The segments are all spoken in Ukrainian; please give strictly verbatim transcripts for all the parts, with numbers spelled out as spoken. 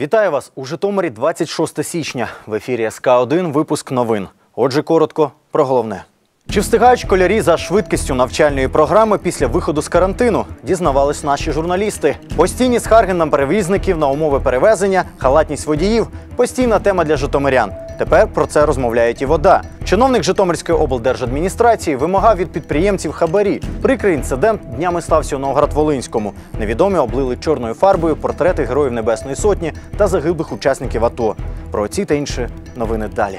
Вітаю вас! У Житомирі двадцять шосте січня. В ефірі ес ка один випуск новин. Отже, коротко про головне. Чи встигають школярі за швидкістю навчальної програми після виходу з карантину? Дізнавались наші журналісти. Постійні скарги на перевізників, на умови перевезення, халатність водіїв – постійна тема для житомирян. Тепер про це розмовляють і ВОДА. Чиновник Житомирської облдержадміністрації вимагав від підприємців хабарі. Прикрий інцидент днями стався у Новоград-Волинському. Невідомі облили чорною фарбою портрети Героїв Небесної Сотні та загиблих учасників АТО. Про ці та інші новини далі.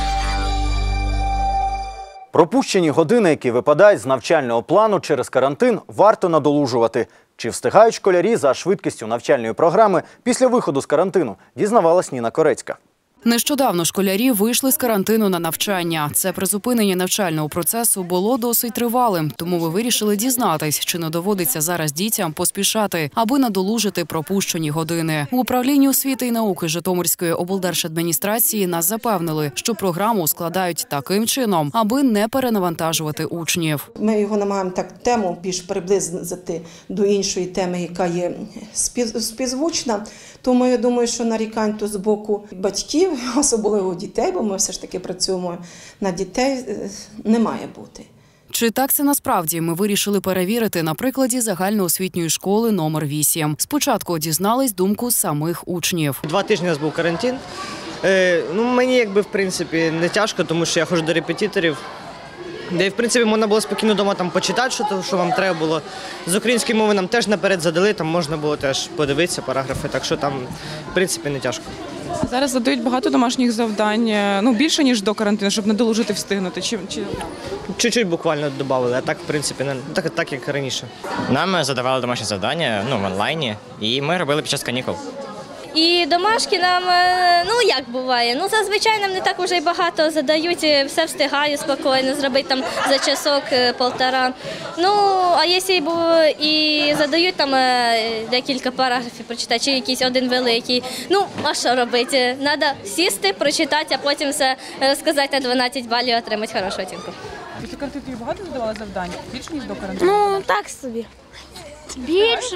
Пропущені години, які випадають з навчального плану через карантин, варто надолужувати. Чи встигають школярі за швидкістю навчальної програми після виходу з карантину, дізнавалась Ніна Корецька. Нещодавно школярі вийшли з карантину на навчання. Це призупинення навчального процесу було досить тривалим, тому ми вирішили дізнатись, чи не доводиться зараз дітям поспішати, аби надолужити пропущені години. У управлінні освіти і науки Житомирської облдержадміністрації нас запевнили, що програму складають таким чином, аби не перенавантажувати учнів. Ми його намагаємо так тему більш приблизити до іншої теми, яка є співзвучна. Тому я думаю, що нарікань то з боку батьків, особливо дітей, бо ми все ж таки працюємо на дітей, не має бути. Чи так це насправді, ми вирішили перевірити на прикладі загальноосвітньої школи номер вісім. Спочатку дізнались думку самих учнів. Два тижні у нас був карантин. Е, ну, мені якби в принципі не тяжко, тому що я ходжу до репетиторів. Де, в принципі, можна було спокійно вдома там почитати, що, що вам треба було. З української мови нам теж наперед задали, там можна було теж подивитися параграфи, так що там, в принципі, не тяжко. Зараз задають багато домашніх завдань, ну, більше, ніж до карантину, щоб надолужити, встигнути. Чи, чи... Чуть-чуть буквально додали, а так, в принципі, не, так, так, як раніше. Нам задавали домашні завдання, ну, в онлайні, і ми робили під час канікул. І домашки нам, ну як буває, ну зазвичай нам не так вже й багато задають, все встигаю спокійно зробити там за часок-полтора. Ну, а якщо і задають там декілька параграфів прочитати, чи якийсь один великий, ну, а що робити? Треба сісти, прочитати, а потім все розказати на дванадцять балів, отримати хорошу оцінку. Після карантину тобі багато задавали завдань? Більше, ніж до карантину? Ну, так собі. Більше.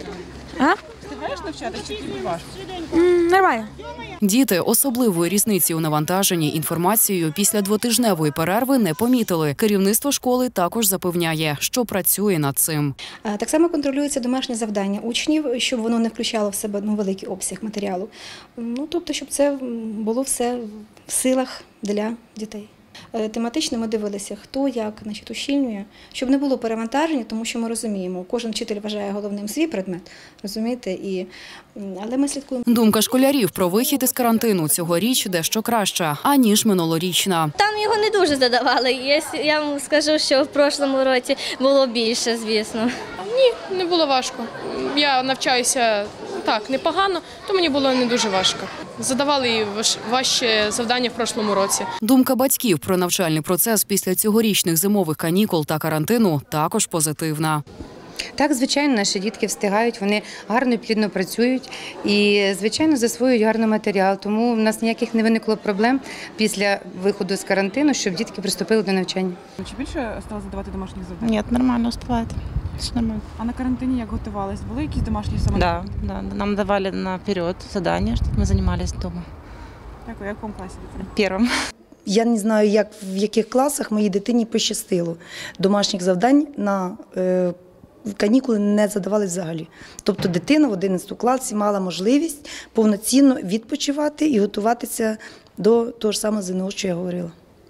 А? Встигаєш навчатися, чи тобі важко? Нормально. Діти особливої різниці у навантаженні інформацією після двотижневої перерви не помітили. Керівництво школи також запевняє, що працює над цим. Так само контролюється домашнє завдання учнів, щоб воно не включало в себе ну, великий обсяг матеріалу. Ну, тобто, щоб це було все в силах для дітей. Тематично ми дивилися, хто як значить, ущільнює, щоб не було перевантаження, тому що ми розуміємо, кожен вчитель вважає головним свій предмет, розумієте, і, але ми слідкуємо. Думка школярів про вихід із карантину цьогоріч дещо краща, аніж минулорічна. Там його не дуже задавали, я вам скажу, що в прошлому році було більше, звісно. Ні, не було важко. Я навчаюся так, непогано, то мені було не дуже важко. Задавали і важчі завдання в прошлому році. Думка батьків про навчальний процес після цьогорічних зимових канікул та карантину також позитивна. Так, звичайно, наші дітки встигають, вони гарно і плідно працюють і, звичайно, засвоюють гарний матеріал. Тому в нас ніяких не виникло проблем після виходу з карантину, щоб дітки приступили до навчання. Чи більше стали задавати домашніх завдань? Ні, нормально успівають. Все нормально. А на карантині як готувались? Були якісь домашні завдання? Да, да, нам давали наперед задания, чтобы мы занимались дома. Дякую, як в якому класі? Первым. Я не знаю, як в яких класах моїй дитині пощастило. Домашніх завдань на е, канікули не задавали взагалі. Тобто дитина в одинадцятому класі мала можливість повноцінно відпочивати і готуватися до того ж самого ЗНО, що я говорила.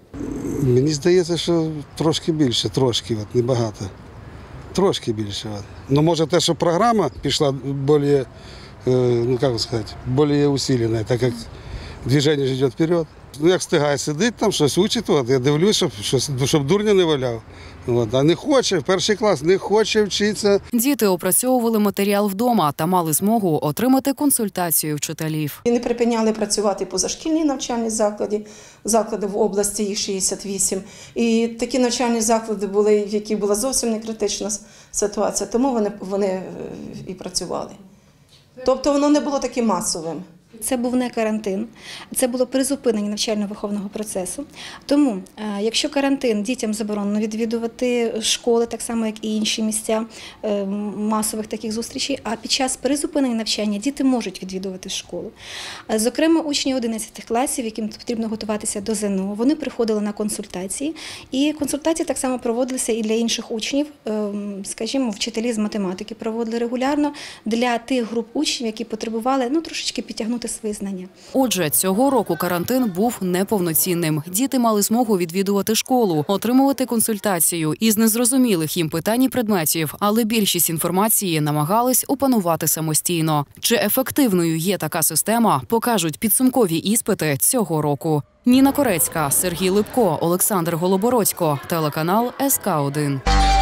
Мені здається, що трошки більше, трошки, от, небагато. Трошки більше. От. Ну, може те, що програма пішла більш, ну, як сказати, більш усилена, так як движення ж йде вперед. Ну, як встигає сидить там, щось учить, от, я дивлюсь, щоб, щоб, щоб дурня не валяв. От, а не хоче, в перший клас, не хоче вчитися. Діти опрацьовували матеріал вдома та мали змогу отримати консультацію вчителів. І не припиняли працювати позашкільні навчальні заклади, заклади в області, їх шістдесят вісім. І такі навчальні заклади були, в яких була зовсім не критична ситуація, тому вони, вони і працювали. Тобто воно не було таким масовим. Це був не карантин, це було призупинення навчально-виховного процесу. Тому, якщо карантин, дітям заборонено відвідувати школи, так само, як і інші місця масових таких зустрічей, а під час призупинення навчання діти можуть відвідувати школу. Зокрема, учні одинадцятих класів, яким потрібно готуватися до ЗНО, вони приходили на консультації, і консультації так само проводилися і для інших учнів, скажімо, вчителі з математики проводили регулярно для тих груп учнів, які потребували, ну, трошечки підтягнути свої знання. Отже, цього року карантин був неповноцінним. Діти мали змогу відвідувати школу, отримувати консультацію із незрозумілих їм питань і предметів, але більшість інформації намагались опанувати самостійно. Чи ефективною є така система, покажуть підсумкові іспити цього року. Ніна Корецька, Сергій Липко, Олександр Голобородько, телеканал ес ка один.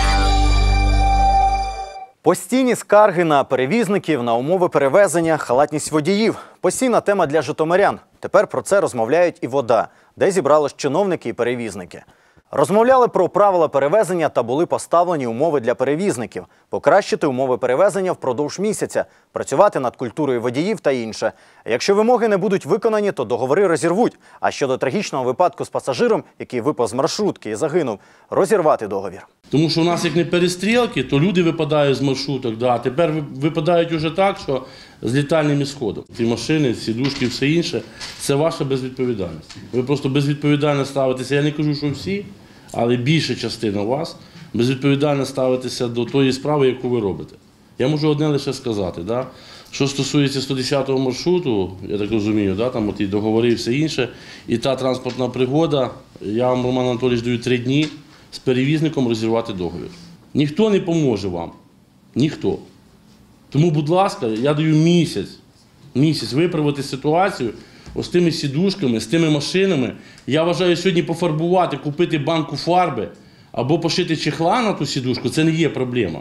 Постійні скарги на перевізників, на умови перевезення, халатність водіїв – постійна тема для житомирян. Тепер про це розмовляють і ВОДА, де зібрались чиновники і перевізники. Розмовляли про правила перевезення та були поставлені умови для перевізників. Покращити умови перевезення впродовж місяця, працювати над культурою водіїв та інше. Якщо вимоги не будуть виконані, то договори розірвуть. А щодо трагічного випадку з пасажиром, який випав з маршрутки і загинув, розірвати договір. Тому що у нас як не перестрілки, то люди випадають з маршруток, да, а тепер випадають уже так, що з літальним ісходом. Ці машини, сідушки і все інше – це ваша безвідповідальність. Ви просто безвідповідально ставитеся, я не кажу, що всі, але більша частина вас безвідповідально ставитеся до тої справи, яку ви робите. Я можу одне лише сказати, да, що стосується сто десятого маршруту, я так розумію, да, там ті договори і все інше, і та транспортна пригода, я вам, Роман Анатолійович, даю три дні з перевізником розірвати договір. Ніхто не поможе вам. Ніхто. Тому, будь ласка, я даю місяць, місяць виправити ситуацію ось тими сідушками, з тими машинами. Я вважаю, сьогодні пофарбувати, купити банку фарби або пошити чехла на ту сідушку – це не є проблема.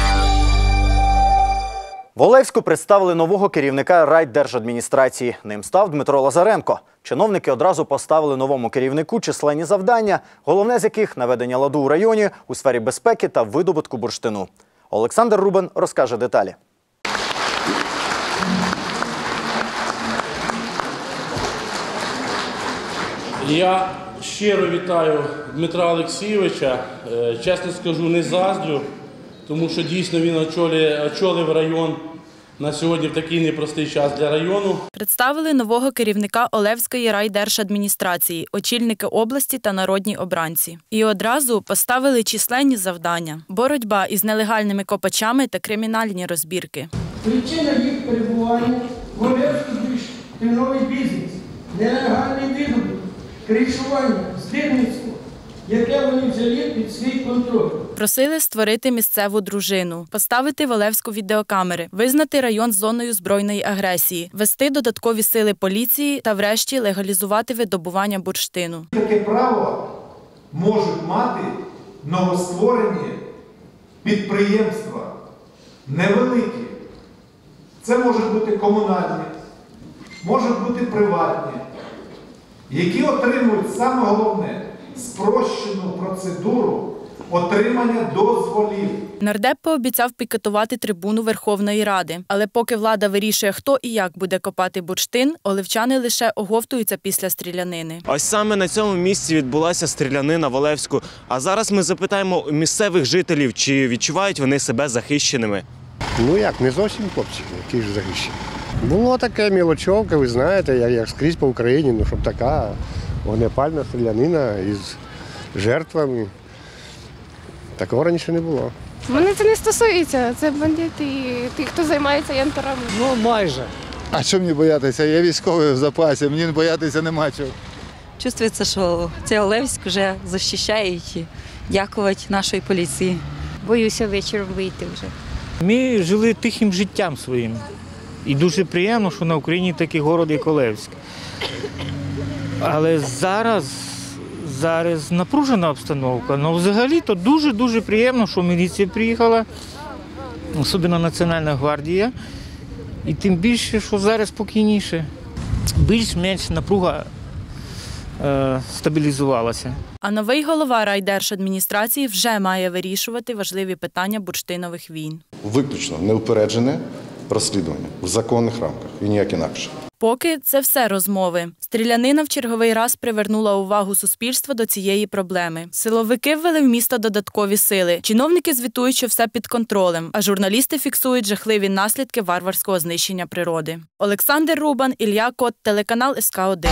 В Олевську представили нового керівника райдержадміністрації. Ним став Дмитро Лазаренко. Чиновники одразу поставили новому керівнику численні завдання, головне з яких – наведення ладу у районі у сфері безпеки та видобутку бурштину. Олександр Рубен розкаже деталі. Я щиро вітаю Дмитра Олексійовича. Чесно скажу, не заздрю, тому що дійсно він очолив, очолив район на сьогодні в такий непростий час для району. Представили нового керівника Олевської райдержадміністрації, очільники області та народні обранці. І одразу поставили численні завдання – боротьба із нелегальними копачами та кримінальні розбірки. Причина їх перебування в Олевську – тиновий бізнес, нелегальний видобуток, кришування, здирництво, яке вони взяли під свій контроль. Просили створити місцеву дружину, поставити в Олевську відеокамери, визнати район зоною збройної агресії, вести додаткові сили поліції та врешті легалізувати видобування бурштину. Таке право можуть мати новостворені підприємства, невеликі. Це можуть бути комунальні, можуть бути приватні, які отримують, саме головне, спрощену процедуру отримання дозволів. Нардеп пообіцяв пікетувати трибуну Верховної Ради. Але поки влада вирішує, хто і як буде копати бурштин, олевчани лише оговтуються після стрілянини. Ось саме на цьому місці відбулася стрілянина в Олевську. А зараз ми запитаємо місцевих жителів, чи відчувають вони себе захищеними. Ну як, не зовсім хлопці, які ж захищені. Було таке мілочовка, ви знаєте, як, як скрізь по Україні, ну щоб така вогнепальна стрілянина із жертвами. Такого раніше не було. Мене це не стосується, це бандити і ті, хто займається янтарами. Ну, майже. А що мені боятися? Я військовий в запасі, мені боятися нема чого. Чувствується, що цей Олевськ вже захищають, дякувати нашій поліції. Боюся вечором вийти вже. Ми жили тихим життям своїм. І дуже приємно, що на Україні такий город, як Олевськ. Але зараз, зараз напружена обстановка. Ну, взагалі-то дуже-дуже приємно, що міліція приїхала, особливо Національна гвардія. І тим більше, що зараз спокійніше. Більш-менш напруга е, стабілізувалася. А новий голова райдержадміністрації вже має вирішувати важливі питання бурштинових війн. Виключно неупереджене розслідування в законних рамках і ніяк інакше. Поки це все розмови. Стрілянина в черговий раз привернула увагу суспільства до цієї проблеми. Силовики ввели в місто додаткові сили. Чиновники звітують, що все під контролем, а журналісти фіксують жахливі наслідки варварського знищення природи. Олександр Рубан, Ілля Кот, телеканал ес ка один.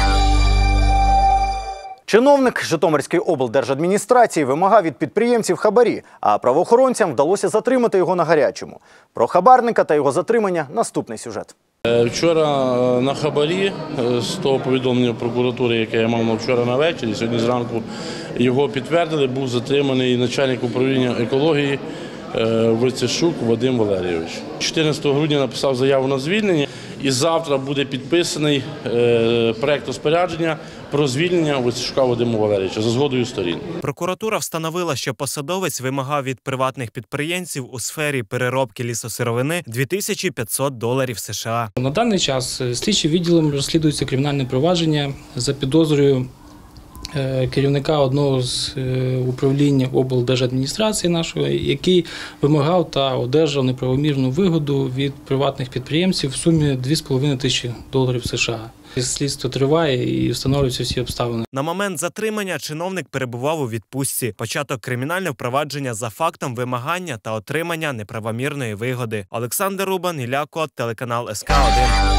Чиновник Житомирської облдержадміністрації вимагав від підприємців хабарі, а правоохоронцям вдалося затримати його на гарячому. Про хабарника та його затримання – наступний сюжет. Вчора на хабарі, з того повідомлення прокуратури, яке я мав на вчора на вечір, сьогодні зранку його підтвердили, був затриманий начальник управління екології Войцешук Вадим Валерійович. чотирнадцятого грудня написав заяву на звільнення і завтра буде підписаний проект розпорядження про звільнення Войцешука Вадима Валерійовича за згодою сторін. Прокуратура встановила, що посадовець вимагав від приватних підприємців у сфері переробки лісосировини дві тисячі п'ятсот доларів США. На даний час слідчим відділом розслідується кримінальне провадження за підозрою керівника одного з управління облдержадміністрації нашої, який вимагав та одержав неправомірну вигоду від приватних підприємців в сумі дві з половиною тисячі доларів США. Слідство триває і встановлюються всі обставини. На момент затримання чиновник перебував у відпустці. Початок кримінального впровадження за фактом вимагання та отримання неправомірної вигоди. Олександр Рубан, Ілля Кот, телеканал ес ка один.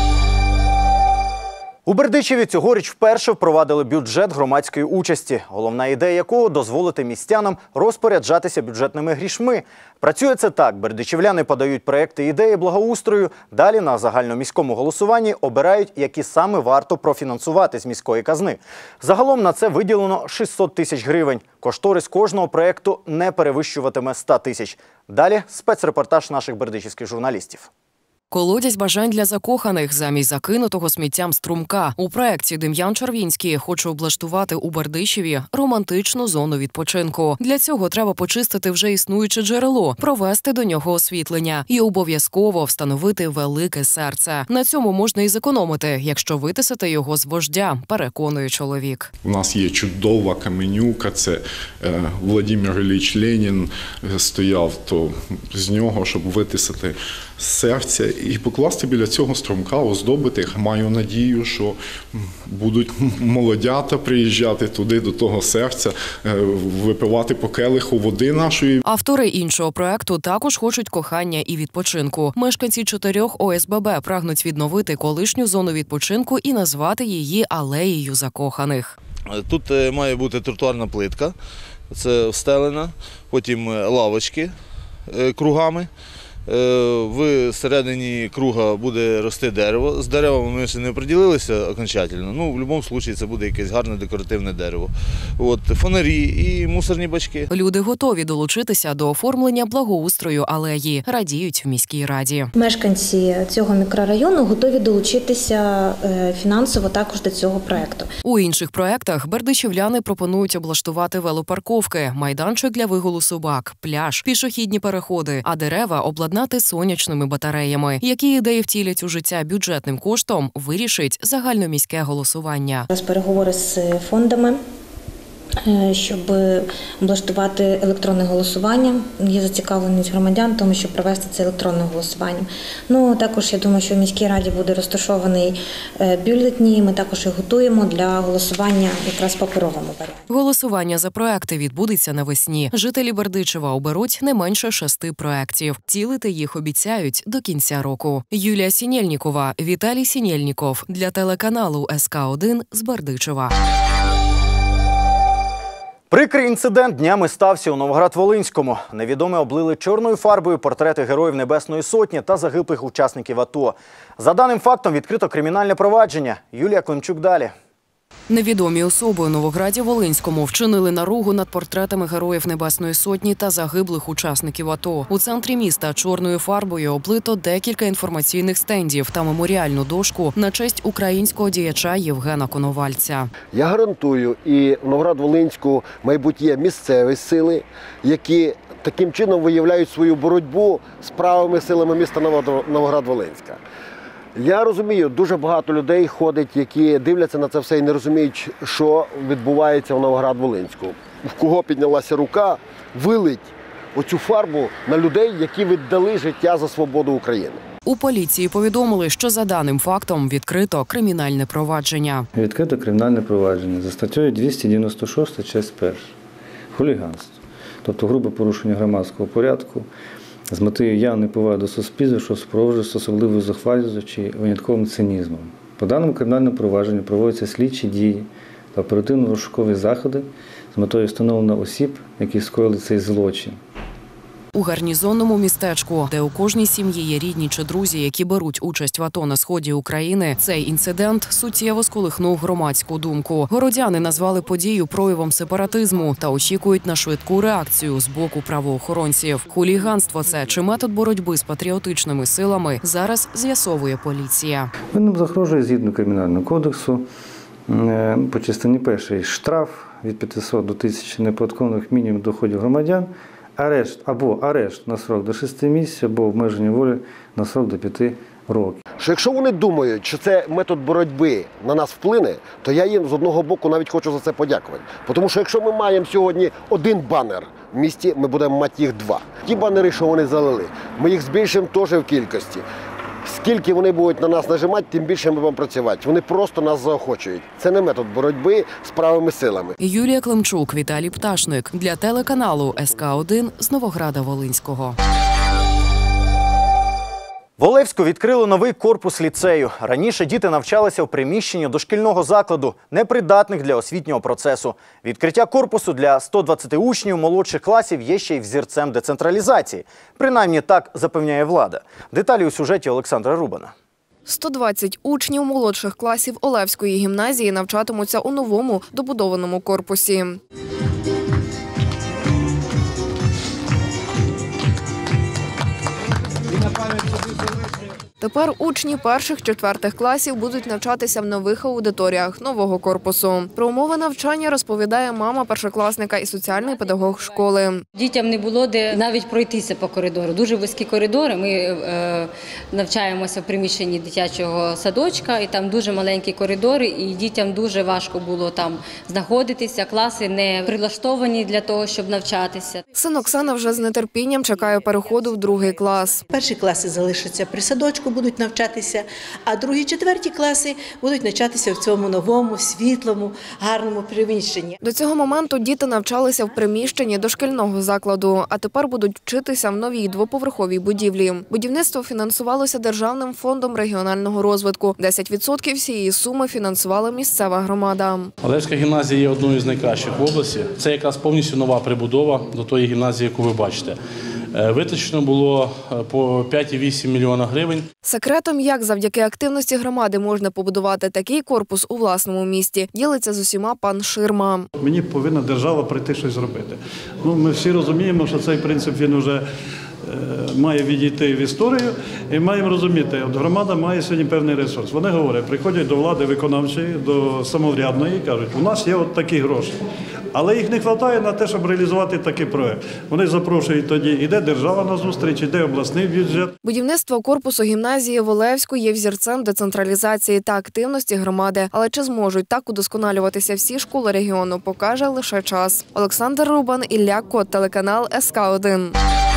У Бердичеві цьогоріч вперше впровадили бюджет громадської участі, головна ідея якого – дозволити містянам розпоряджатися бюджетними грішми. Працює це так. Бердичівляни подають проекти ідеї благоустрою, далі на загальноміському голосуванні обирають, які саме варто профінансувати з міської казни. Загалом на це виділено шістсот тисяч гривень. Кошторис кожного проекту не перевищуватиме ста тисяч. Далі спецрепортаж наших бердичівських журналістів. Колодязь бажань для закоханих замість закинутого сміттям струмка. У проєкті Дем'ян Червінський хоче облаштувати у Бердичеві романтичну зону відпочинку. Для цього треба почистити вже існуюче джерело, провести до нього освітлення і обов'язково встановити велике серце. На цьому можна і зекономити, якщо витисати його з вождя, переконує чоловік. У нас є чудова каменюка, це е, Владимир Ілліч Ленін стояв то з нього, щоб витисати серця і покласти біля цього струмка, оздобити. Маю надію, що будуть молодята приїжджати туди, до того серця, випивати по келиху води нашої. Автори іншого проекту також хочуть кохання і відпочинку. Мешканці чотирьох о ес бе бе прагнуть відновити колишню зону відпочинку і назвати її алеєю закоханих. Тут має бути тротуарна плитка, це встелена, потім лавочки кругами. В середині круга буде рости дерево. З деревом ми ще не приділилися окончательно. Ну, в будь-якому випадку це буде якесь гарне декоративне дерево. От, фонарі і мусорні бачки. Люди готові долучитися до оформлення благоустрою алеї, радіють в міській раді. Мешканці цього мікрорайону готові долучитися фінансово також до цього проєкту. У інших проєктах бердичівляни пропонують облаштувати велопарковки, майданчик для вигулу собак, пляж, пішохідні переходи, а дерева обладнати сонячними батареями. Які ідеї втілять у життя бюджетним коштом, вирішить загальноміське голосування. Зараз переговори з фондами, щоб облаштувати електронне голосування. Є зацікавленість громадян, тому щоб провести це електронне голосування. Ну, також, я думаю, що в міській раді буде розташований бюлетні. Ми також їх готуємо для голосування якраз в паперовому варіанті. Голосування за проекти відбудеться навесні. Жителі Бердичева оберуть не менше шести проектів. Цілити їх обіцяють до кінця року. Юлія Сінєльнікова, Віталій Сінєльніков для телеканалу ес ка один з Бердичева. Прикрий інцидент днями стався у Новоград-Волинському. Невідомі облили чорною фарбою портрети героїв Небесної Сотні та загиблих учасників АТО. За даним фактом відкрито кримінальне провадження. Юлія Климчук далі. Невідомі особи у Новограді-Волинському вчинили наругу над портретами героїв Небесної Сотні та загиблих учасників АТО. У центрі міста чорною фарбою облито декілька інформаційних стендів та меморіальну дошку на честь українського діяча Євгена Коновальця. Я гарантую, і в Новоград-Волинську, мабуть, є місцеві сили, які таким чином виявляють свою боротьбу з правими силами міста Новоград-Волинська. Я розумію, дуже багато людей ходить, які дивляться на це все і не розуміють, що відбувається в Новоград-Волинську. В кого піднялася рука, вилить оцю фарбу на людей, які віддали життя за свободу України. У поліції повідомили, що за даним фактом відкрито кримінальне провадження. Відкрито кримінальне провадження за статтею двісті дев'яносто шість, частина перша. Хуліганство. Тобто грубе порушення громадського порядку з метою явної поваги до суспільства, що супроводжується особливою зухвалістю чи винятковим цинізмом. По даному кримінальному провадженню проводяться слідчі дії та оперативно-розшукові заходи з метою встановлення осіб, які скоїли цей злочин. У гарнізонному містечку, де у кожній сім'ї є рідні чи друзі, які беруть участь в АТО на сході України, цей інцидент суттєво сколихнув громадську думку. Городяни назвали подію проявом сепаратизму та очікують на швидку реакцію з боку правоохоронців. Хуліганство – це чи метод боротьби з патріотичними силами, зараз з'ясовує поліція. Винним загрожує згідно Кримінального кодексу по частині першій штраф від п'ятисот до тисячі неоподаткованих мінімумів доходів громадян, арешт або арешт на срок до шести місяців, або обмеження волі на срок до п'яти років. Що якщо вони думають, що це метод боротьби на нас вплине, то я їм з одного боку навіть хочу за це подякувати. Тому що якщо ми маємо сьогодні один банер в місті, ми будемо мати їх два. Ті банери, що вони залили, ми їх збільшимо теж в кількості. Скільки вони будуть на нас нажимати, тим більше ми будемо працювати. Вони просто нас заохочують. Це не метод боротьби з правими силами. Юлія Климчук, Віталій Пташник. Для телеканалу ес ка один з Новограда-Волинського. В Олевську відкрили новий корпус ліцею. Раніше діти навчалися в приміщенні дошкільного закладу, непридатних для освітнього процесу. Відкриття корпусу для ста двадцяти учнів молодших класів є ще й взірцем децентралізації. Принаймні так запевняє влада. Деталі у сюжеті Олександра Рубана. сто двадцять учнів молодших класів Олевської гімназії навчатимуться у новому добудованому корпусі. Тепер учні перших-четвертих класів будуть навчатися в нових аудиторіях нового корпусу. Про умови навчання розповідає мама першокласника і соціальний педагог школи. Дітям не було де навіть пройтися по коридору. Дуже вузькі коридори. Ми е, навчаємося в приміщенні дитячого садочка, і там дуже маленькі коридори, і дітям дуже важко було там знаходитися. Класи не прилаштовані для того, щоб навчатися. Син Оксана вже з нетерпінням чекає переходу в другий клас. Перші класи залишаться при садочку, будуть навчатися, а другі, четверті класи будуть навчатися в цьому новому, світлому, гарному приміщенні. До цього моменту діти навчалися в приміщенні дошкільного закладу, а тепер будуть вчитися в новій двоповерховій будівлі. Будівництво фінансувалося Державним фондом регіонального розвитку. десять відсотків всієї суми фінансувала місцева громада. Олевська гімназія є одною з найкращих в області. Це якраз повністю нова прибудова до тої гімназії, яку ви бачите. Витрачено було по п'ять цілих вісім мільйона гривень. Секретом, як завдяки активності громади можна побудувати такий корпус у власному місті, ділиться з усіма пан Ширма. Мені повинна держава прийти щось зробити. Ну, ми всі розуміємо, що цей принцип він вже має відійти в історію, і маємо розуміти, от громада має сьогодні певний ресурс. Вони говорять, приходять до влади виконавчої, до самоврядної і кажуть, у нас є от такі гроші. Але їх не вистачає на те, щоб реалізувати такий проект. Вони запрошують тоді, іде держава на зустріч, іде обласний бюджет. Будівництво корпусу гімназії в Олевську є взірцем децентралізації та активності громади. Але чи зможуть так удосконалюватися всі школи регіону, покаже лише час. Олександр Рубан, Ілля Кот, телеканал ес ка один.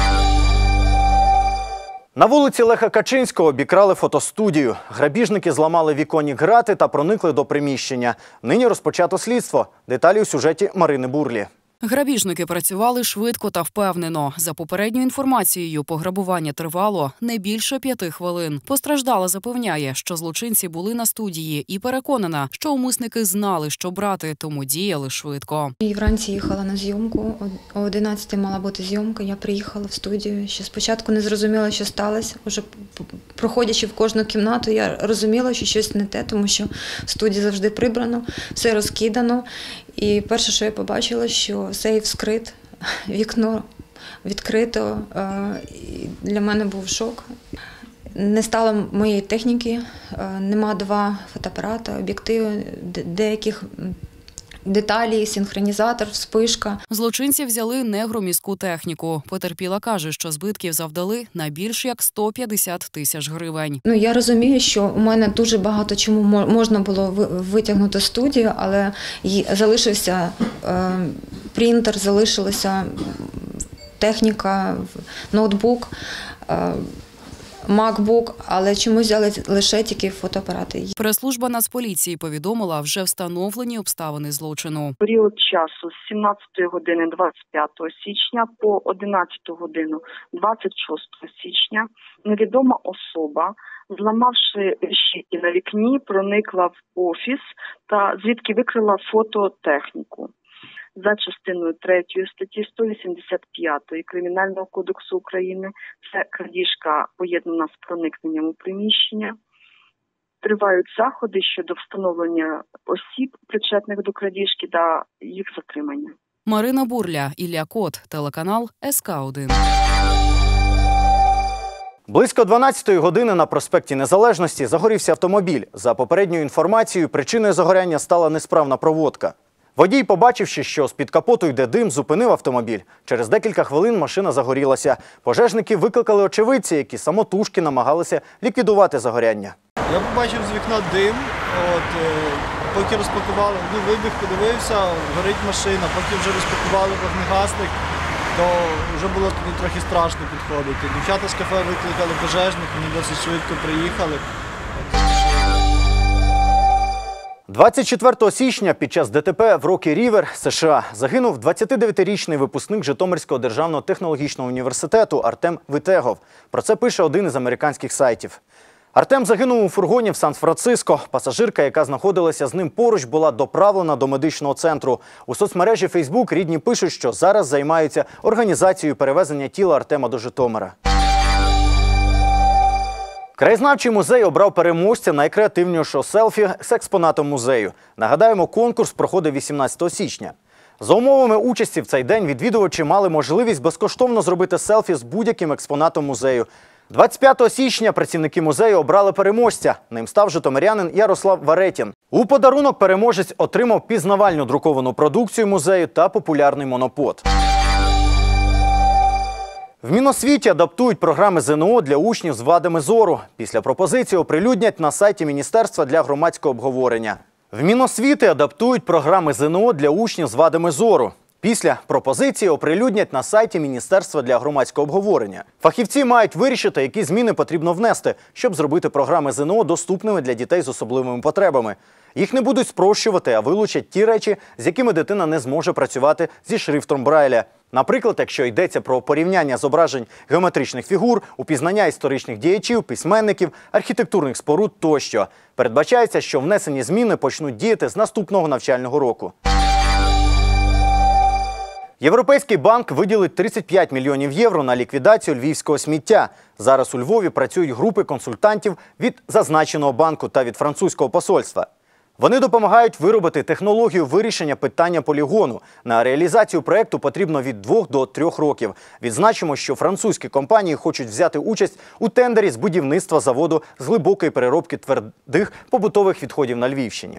На вулиці Леха Качинського обікрали фотостудію. Грабіжники зламали віконні грати та проникли до приміщення. Нині розпочато слідство. Деталі у сюжеті Марини Бурлі. Грабіжники працювали швидко та впевнено. За попередньою інформацією, пограбування тривало не більше п'яти хвилин. Постраждала запевняє, що злочинці були на студії і переконана, що умисники знали, що брати, тому діяли швидко. І вранці їхала на зйомку, о одинадцятій мала бути зйомка, я приїхала в студію. Ще спочатку не зрозуміла, що сталося. Уже проходячи в кожну кімнату, я розуміла, що щось не те, тому що в студії завжди прибрано, все розкидано. І перше, що я побачила, що сейф скрит, вікно відкрито. Для мене був шок. Не стало моєї техніки, нема два фотоапарати, об'єктиви, деяких деталі, синхронізатор, вспишка. Злочинці взяли негроміську техніку. Потерпіла каже, що збитків завдали на більш як сто п'ятдесят тисяч гривень. Ну, я розумію, що у мене дуже багато чому можна було витягнути студію, але залишився е, принтер, залишилася техніка, ноутбук. Е, MacBook, але чомусь взяли лише тільки фотоапарати. Прес-служба Нацполіції повідомила вже встановлені обставини злочину. Період часу з сімнадцятої години двадцять п'ятого січня по одинадцяту годину двадцять шостого січня невідома особа, зламавши решітки на вікні, проникла в офіс та звідки викрила фототехніку. За частиною третьої статті сто вісімдесят п'ятої Кримінального кодексу України це крадіжка поєднана з проникненням у приміщення. Тривають заходи щодо встановлення осіб, причетних до крадіжки та їх затримання. Марина Бурля, Ілля Кот, телеканал ес ка один. Близько дванадцятої години на проспекті Незалежності загорівся автомобіль. За попередньою інформацією, причиною загоряння стала несправна проводка. Водій, побачивши, що з-під капоту йде дим, зупинив автомобіль. Через декілька хвилин машина загорілася. Пожежники викликали очевидців, які самотужки намагалися ліквідувати загоряння. Я побачив з вікна дим, от, поки розпакували, ну, вибіг, подивився, горить машина, поки вже розпакували вогнегасник, то вже було тоді трохи страшно підходити. Дівчата з кафе викликали пожежник, вони досить швидко приїхали. двадцять четвертого січня під час де те пе в Рокі-Рівер, США, загинув двадцятидев'ятирічний випускник Житомирського державного технологічного університету Артем Витегов. Про це пише один із американських сайтів. Артем загинув у фургоні в Сан-Франциско. Пасажирка, яка знаходилася з ним поруч, була доправлена до медичного центру. У соцмережі Фейсбук рідні пишуть, що зараз займаються організацією перевезення тіла Артема до Житомира. Краєзнавчий музей обрав переможця найкреативнішого селфі з експонатом музею. Нагадаємо, конкурс проходив вісімнадцятого січня. За умовами участі в цей день відвідувачі мали можливість безкоштовно зробити селфі з будь-яким експонатом музею. двадцять п'ятого січня працівники музею обрали переможця. Ним став житомирянин Ярослав Варетін. У подарунок переможець отримав пізнавальну друковану продукцію музею та популярний монопод. В Міносвіті адаптують програми зе ен о для учнів з вадами зору. Після пропозиції оприлюднять на сайті Міністерства для громадського обговорення. В Міносвіти адаптують програми зе ен о для учнів з вадами зору. Після пропозиції оприлюднять на сайті Міністерства для громадського обговорення. Фахівці мають вирішити, які зміни потрібно внести, щоб зробити програми зе ен о доступними для дітей з особливими потребами. Їх не будуть спрощувати, а вилучать ті речі, з якими дитина не зможе працювати зі шрифтом Брайля. Наприклад, якщо йдеться про порівняння зображень геометричних фігур, упізнання історичних діячів, письменників, архітектурних споруд тощо. Передбачається, що внесені зміни почнуть діяти з наступного навчального року. Європейський банк виділить тридцять п'ять мільйонів євро на ліквідацію львівського сміття. Зараз у Львові працюють групи консультантів від зазначеного банку та від французького посольства. Вони допомагають виробити технологію вирішення питання полігону. На реалізацію проєкту потрібно від двох до трьох років. Відзначимо, що французькі компанії хочуть взяти участь у тендері з будівництва заводу з глибокої переробки твердих побутових відходів на Львівщині.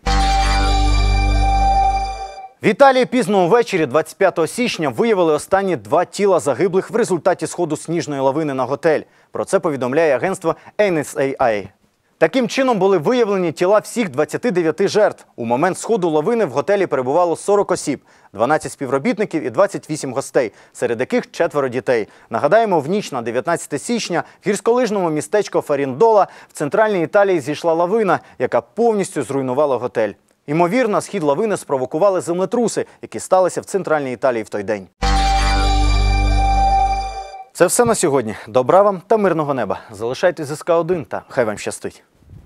В Італії пізно увечері двадцять п'ятого січня виявили останні два тіла загиблих в результаті сходу сніжної лавини на готель. Про це повідомляє агентство ен ес ей ай. Таким чином були виявлені тіла всіх двадцяти дев'яти жертв. У момент сходу лавини в готелі перебувало сорок осіб, дванадцять співробітників і двадцять вісім гостей, серед яких четверо дітей. Нагадаємо, в ніч на дев'ятнадцяте січня в гірськолижному містечку Фаріндола в центральній Італії зійшла лавина, яка повністю зруйнувала готель. Ймовірно, схід лавини спровокували землетруси, які сталися в центральній Італії в той день. Це все на сьогодні. Добра вам та мирного неба. Залишайтесь з ес ка один та хай вам щастить.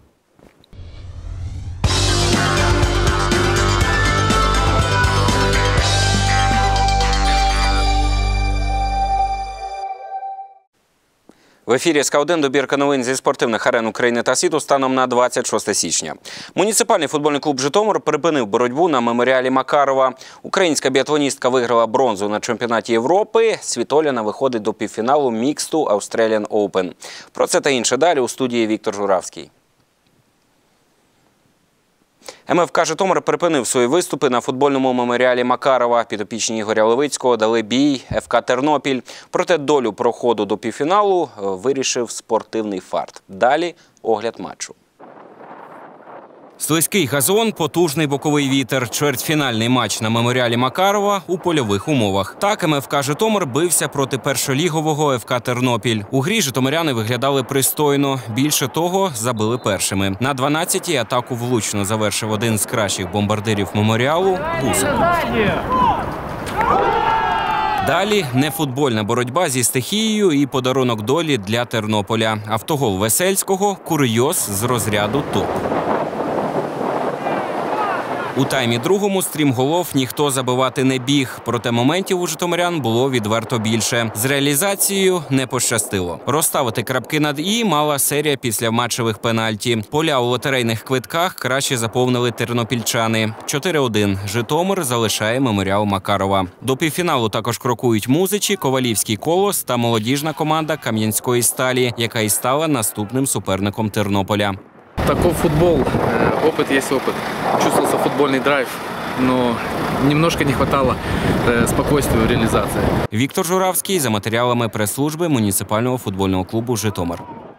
В ефірі ес ка один добірка новин зі спортивних арен України та світу станом на двадцять шосте січня. Муніципальний футбольний клуб «Житомир» припинив боротьбу на меморіалі Макарова. Українська біатлоністка виграла бронзу на чемпіонаті Європи. Світоліна виходить до півфіналу міксту Australian Open. Про це та інше далі у студії Віктор Журавський. ем еф ка «Житомир» припинив свої виступи на футбольному меморіалі Макарова. Підопічні Ігоря Левицького дали бій еф ка «Тернопіль». Проте долю проходу до півфіналу вирішив спортивний фарт. Далі огляд матчу. Слизький газон, потужний боковий вітер, чвертьфінальний матч на меморіалі Макарова у польових умовах. Так ем еф ка «Житомир» бився проти першолігового еф ка «Тернопіль». У грі житомиряни виглядали пристойно. Більше того, забили першими. На дванадцятій атаку влучно завершив один з кращих бомбардирів меморіалу – Гусак. Далі нефутбольна боротьба зі стихією і подарунок долі для Тернополя. Автогол Весельського – курйоз з розряду топ. У таймі другому стрімголов ніхто забивати не біг, проте моментів у житомирян було відверто більше. З реалізацією не пощастило. Розставити крапки над «і» мала серія післяматчевих пенальті. Поля у лотерейних квитках краще заповнили тернопільчани. чотири один. Житомир залишає меморіал Макарова. До півфіналу також крокують Музичі, Ковалівський «Колос» та молодіжна команда Кам'янської «Сталі», яка і стала наступним суперником Тернополя. Таков футбол, опыт есть опыт. Чувствовался футбольный драйв, но немножко не хватало спокойствия в реализации. Віктор Журавський за матеріалами прес-служби муніципального футбольного клубу «Житомир».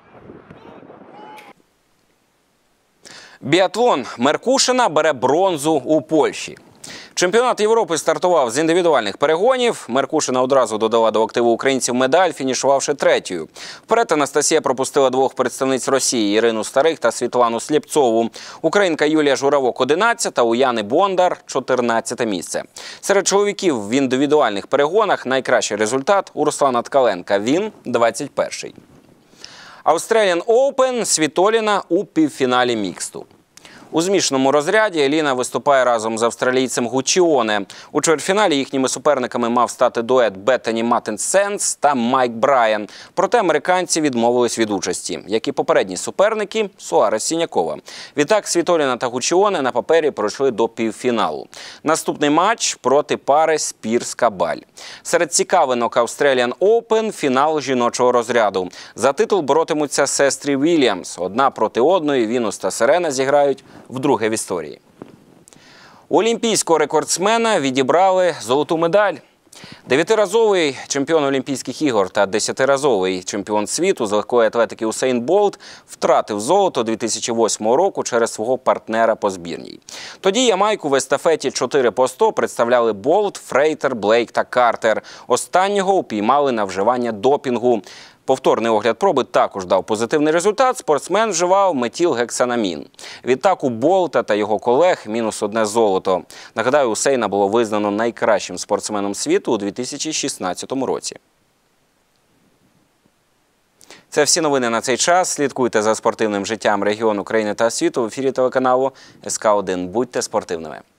Біатлон. Меркушина бере бронзу у Польщі. Чемпіонат Європи стартував з індивідуальних перегонів. Меркушина одразу додала до активу українців медаль, фінішувавши третьою. Вперед Анастасія пропустила двох представниць Росії – Ірину Старих та Світлану Слєпцову. Українка Юлія Журавок – одинадцята, у Яни Бондар – чотирнадцяте місце. Серед чоловіків в індивідуальних перегонах найкращий результат у Руслана Ткаленка – він двадцять перший. Australian Open. Світоліна у півфіналі міксту. У змішаному розряді Еліна виступає разом з австралійцем Гучіоне. У чвертьфіналі їхніми суперниками мав стати дует Беттані Маттен-Сенс та Майк Брайан. Проте американці відмовились від участі, як і попередні суперники Суарес-Сінякова. Відтак Світоліна та Гучіоне на папері пройшли до півфіналу. Наступний матч проти пари Спірс-Кабаль. Серед цікавинок Australian Open – фінал жіночого розряду. За титул боротимуться сестри Вільямс. Одна проти одної Вінус та Серена зіграють вдруге в історії. У олімпійського рекордсмена відібрали золоту медаль. Дев'ятиразовий чемпіон Олімпійських ігор та десятиразовий чемпіон світу з легкої атлетики Усейн Болт втратив золото дві тисячі восьмого року через свого партнера по збірній. Тоді Ямайку в естафеті чотири по сто представляли Болт, Фрейтер, Блейк та Картер. Останнього упіймали на вживання допінгу. Повторний огляд проби також дав позитивний результат. Спортсмен вживав метілгексанамін. Відтак у Болта та його колег мінус одне золото. Нагадаю, Усейна було визнано найкращим спортсменом світу у дві тисячі шістнадцятому році. Це всі новини на цей час. Слідкуйте за спортивним життям регіону, країни та світу в ефірі телеканалу ес ка один. Будьте спортивними.